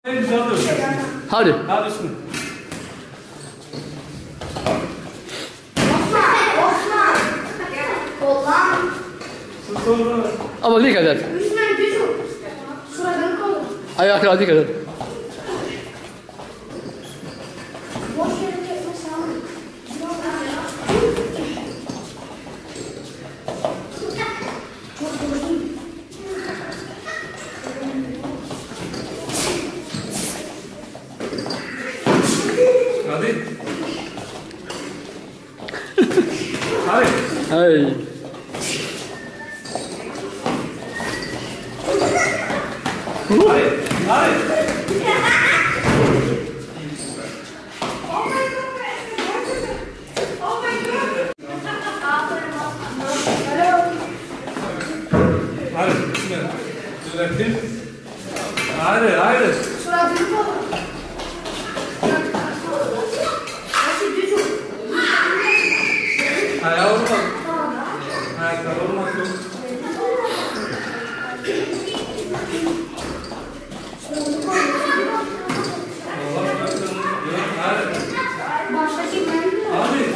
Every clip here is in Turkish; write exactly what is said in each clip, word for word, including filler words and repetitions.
Güzel alıyorsun. Hadi. Hadi üstüne. Osman! Kollan! Sonra. Ama dikkat et. Üstüne gücü. Şuradan kol. Ayaklara dikkat et. Boş yere kesme sağlık. Çok uzun. Hadi. Hadi. Hey. Hadi. Hadi. Oh my god! Oh my god! Hadi. Üstüne. Düzelttin. Hadi. Hadi. Şuradan kol. Nasıl gücü? Ayağı olmaz. Ayaklar olmaz. Yok. Hadi. Baştaki ben. Hadi.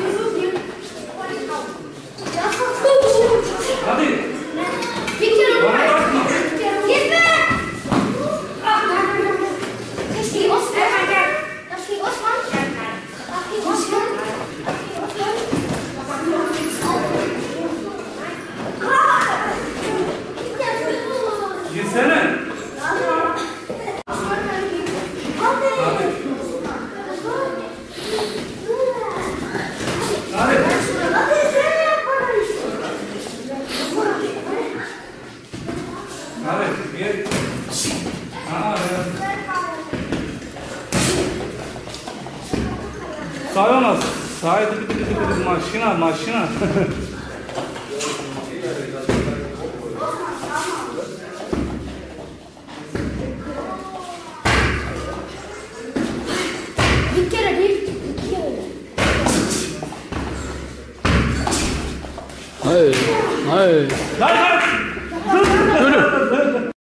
Hadi. Bir kere Bana bakma. Gitme! Eski Osman. Eski Osman. Eski Osman. Girsene. Hadi. Hadi. Gel. Aa, evet. Sayamaz. Saydı bir bir bir maşina maşina. Bir kere değil, iki kere. Hey. Hey. Hadi hadi. Yürü.